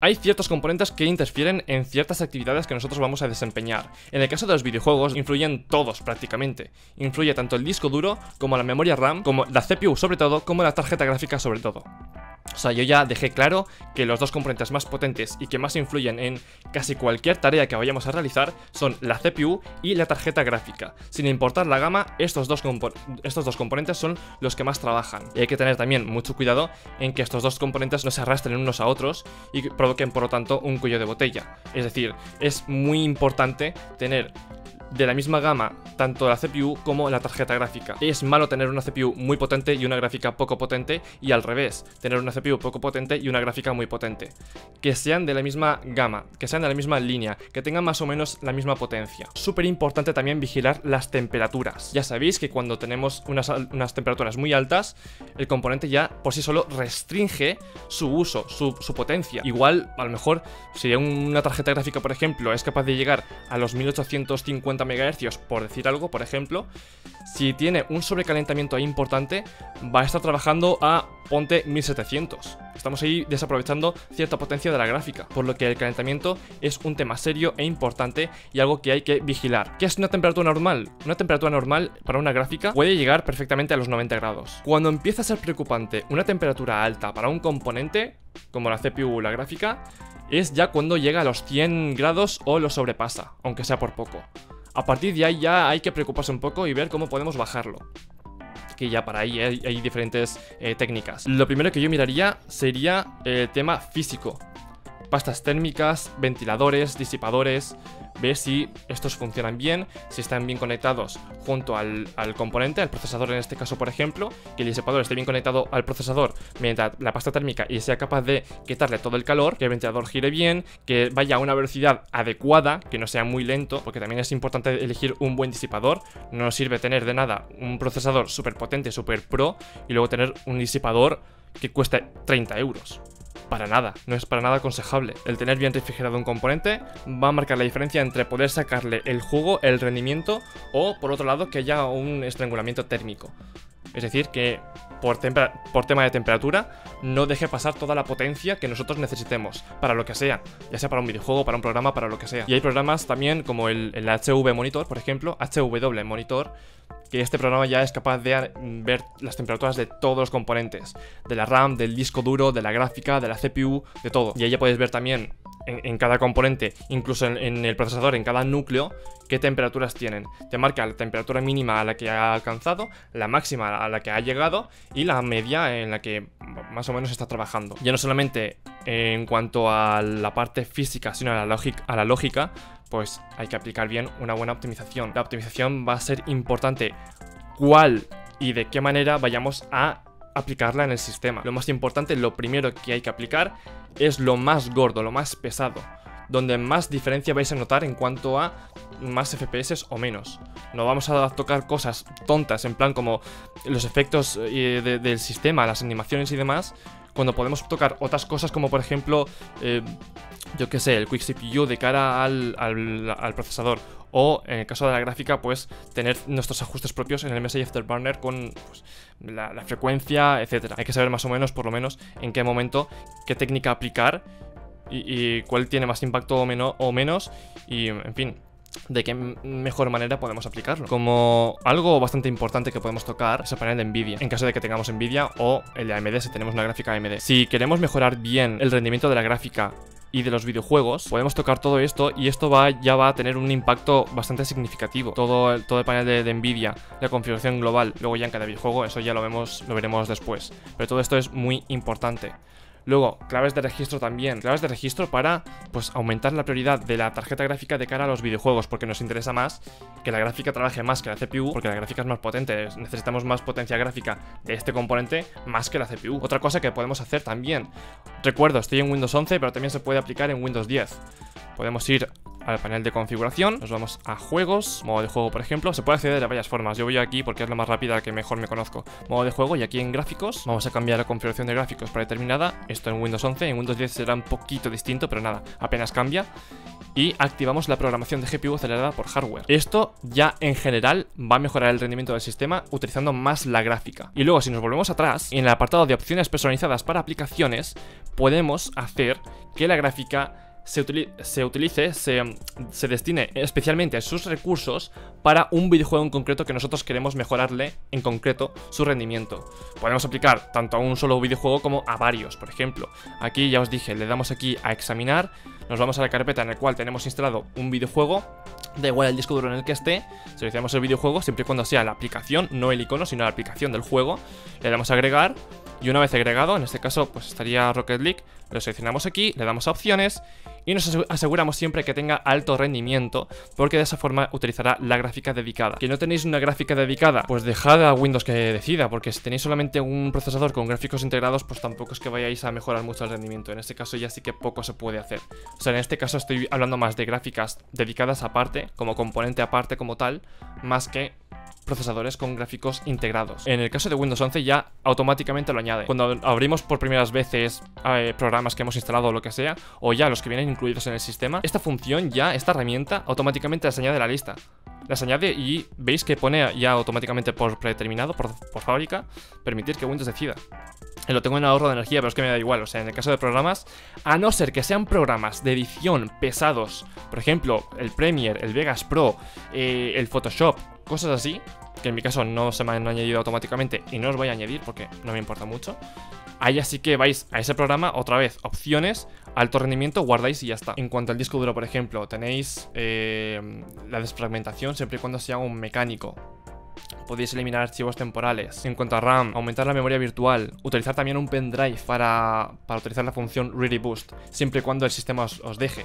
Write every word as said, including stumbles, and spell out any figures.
hay ciertos componentes que interfieren en ciertas actividades que nosotros vamos a desempeñar. En el caso de los videojuegos, influyen todos prácticamente. Influye tanto el disco duro, como la memoria RAM, como la C P U sobre todo, como la tarjeta gráfica sobre todo. O sea, yo ya dejé claro que los dos componentes más potentes y que más influyen en casi cualquier tarea que vayamos a realizar son la C P U y la tarjeta gráfica. Sin importar la gama, estos dos, estos dos componentes son los que más trabajan. Y hay que tener también mucho cuidado en que estos dos componentes no se arrastren unos a otros y que provoquen, por lo tanto, un cuello de botella. Es decir, es muy importante tener de la misma gama tanto la C P U como la tarjeta gráfica. Es malo tener una C P U muy potente y una gráfica poco potente, y al revés, tener una C P U poco potente y una gráfica muy potente. Que sean de la misma gama, que sean de la misma línea, que tengan más o menos la misma potencia. Súper importante también vigilar las temperaturas. Ya sabéis que cuando tenemos unas, unas temperaturas muy altas, el componente ya por sí solo restringe su uso, su, su potencia. Igual, a lo mejor, si una tarjeta gráfica, por ejemplo, es capaz de llegar a los mil ochocientos cincuenta megahercios, por decir algo, por ejemplo, si tiene un sobrecalentamiento ahí importante, va a estar trabajando a, ponte, mil setecientos. Estamos ahí desaprovechando cierta potencia de la gráfica, por lo que el calentamiento es un tema serio e importante y algo que hay que vigilar. ¿Qué es una temperatura normal? Una temperatura normal para una gráfica puede llegar perfectamente a los noventa grados. Cuando empieza a ser preocupante una temperatura alta para un componente, como la C P U o la gráfica, es ya cuando llega a los cien grados o lo sobrepasa, aunque sea por poco. A partir de ahí ya hay que preocuparse un poco y ver cómo podemos bajarlo. Que ya para ahí hay, hay diferentes eh, técnicas. Lo primero que yo miraría sería el tema físico. Pastas térmicas, ventiladores, disipadores. Ver si estos funcionan bien, si están bien conectados junto al, al componente, al procesador en este caso, por ejemplo. Que el disipador esté bien conectado al procesador mediante la pasta térmica y sea capaz de quitarle todo el calor. Que el ventilador gire bien, que vaya a una velocidad adecuada, que no sea muy lento, porque también es importante elegir un buen disipador. No nos sirve tener de nada un procesador súper potente, súper pro, y luego tener un disipador que cueste treinta euros. Para nada, no es para nada aconsejable. El tener bien refrigerado un componente va a marcar la diferencia entre poder sacarle el jugo, el rendimiento, o por otro lado que haya un estrangulamiento térmico. Es decir, que por, por tema de temperatura no deje pasar toda la potencia que nosotros necesitemos para lo que sea, ya sea para un videojuego, para un programa, para lo que sea. Y hay programas también como el, el H V Monitor, por ejemplo, H W Monitor, que este programa ya es capaz de ver las temperaturas de todos los componentes, de la RAM, del disco duro, de la gráfica, de la C P U, de todo. Y ahí ya puedes ver también en, en cada componente, incluso en, en el procesador, en cada núcleo, qué temperaturas tienen. Te marca la temperatura mínima a la que ha alcanzado, la máxima a la que ha llegado y la media en la que más o menos está trabajando. Ya no solamente en cuanto a la parte física, sino a la lógica, a la lógica, pues hay que aplicar bien una buena optimización. La optimización va a ser importante cuál y de qué manera vayamos a aplicarla en el sistema. Lo más importante, lo primero que hay que aplicar es lo más gordo, lo más pesado, donde más diferencia vais a notar en cuanto a más F P S o menos. No vamos a tocar cosas tontas en plan como los efectos eh, de, del sistema, las animaciones y demás, cuando podemos tocar otras cosas como por ejemplo eh, yo que sé, el Quick C P U de cara al, al, al procesador, o en el caso de la gráfica pues tener nuestros ajustes propios en el M S I Afterburner con pues, la, la frecuencia, etcétera. Hay que saber más o menos, por lo menos, en qué momento, qué técnica aplicar y, y cuál tiene más impacto o, menos, o menos y en fin, de qué mejor manera podemos aplicarlo. Como algo bastante importante que podemos tocar es el panel de Nvidia, en caso de que tengamos Nvidia, o el de A M D si tenemos una gráfica A M D. Si queremos mejorar bien el rendimiento de la gráfica y de los videojuegos, podemos tocar todo esto y esto va, ya va a tener un impacto bastante significativo. Todo el, todo el panel de, de Nvidia, la configuración global, luego ya en cada videojuego, eso ya lo vemos, lo veremos después. Pero todo esto es muy importante. Luego, claves de registro también. Claves de registro para, pues, aumentar la prioridad de la tarjeta gráfica de cara a los videojuegos, porque nos interesa más que la gráfica trabaje más que la C P U, porque la gráfica es más potente. Necesitamos más potencia gráfica de este componente más que la C P U. Otra cosa que podemos hacer también. Recuerdo, estoy en Windows once, pero también se puede aplicar en Windows diez. Podemos ir al panel de configuración, nos vamos a juegos, modo de juego por ejemplo. Se puede acceder de varias formas, yo voy aquí porque es la más rápida, la que mejor me conozco. Modo de juego, y aquí en gráficos vamos a cambiar la configuración de gráficos predeterminada. Esto en Windows once, en Windows diez será un poquito distinto, pero nada, apenas cambia. y activamos la programación de G P U acelerada por hardware. Esto ya en general va a mejorar el rendimiento del sistema utilizando más la gráfica. Y luego si nos volvemos atrás, en el apartado de opciones personalizadas para aplicaciones, podemos hacer que la gráfica se, utili se utilice, se, se destine especialmente a sus recursos para un videojuego en concreto que nosotros queremos mejorarle en concreto su rendimiento. Podemos aplicar tanto a un solo videojuego como a varios. Por ejemplo, aquí ya os dije, le damos aquí a examinar, nos vamos a la carpeta en la cual tenemos instalado un videojuego, da igual el disco duro en el que esté, seleccionamos el videojuego siempre y cuando sea la aplicación, no el icono, sino la aplicación del juego, le damos a agregar y una vez agregado, en este caso pues estaría Rocket League, lo seleccionamos aquí, le damos a opciones y nos aseguramos siempre que tenga alto rendimiento, porque de esa forma utilizará la gráfica dedicada. ¿Que no tenéis una gráfica dedicada? Pues dejad a Windows que decida, porque si tenéis solamente un procesador con gráficos integrados, pues tampoco es que vayáis a mejorar mucho el rendimiento. En este caso ya sí que poco se puede hacer. O sea, en este caso estoy hablando más de gráficas dedicadas aparte, como componente aparte como tal, más que procesadores con gráficos integrados. En el caso de Windows once ya automáticamente lo añade. Cuando abrimos por primeras veces eh, programas que hemos instalado o lo que sea, o ya los que vienen incluidos en el sistema, esta función ya, esta herramienta, automáticamente las añade a la lista. Las añade y veis que pone ya automáticamente por predeterminado, por, por fábrica, permitir que Windows decida. Lo tengo en ahorro de energía, pero es que me da igual. O sea, en el caso de programas, a no ser que sean programas de edición pesados, por ejemplo, el Premiere, el Vegas Pro, eh, el Photoshop, cosas así, que en mi caso no se me han añadido automáticamente y no os voy a añadir porque no me importa mucho. Ahí así que vais a ese programa, otra vez, opciones, alto rendimiento, guardáis y ya está. En cuanto al disco duro, por ejemplo, tenéis eh, la desfragmentación siempre y cuando sea un mecánico. Podéis eliminar archivos temporales. En cuanto a RAM, aumentar la memoria virtual, utilizar también un pendrive para, para utilizar la función Ready Boost, siempre y cuando el sistema os, os deje.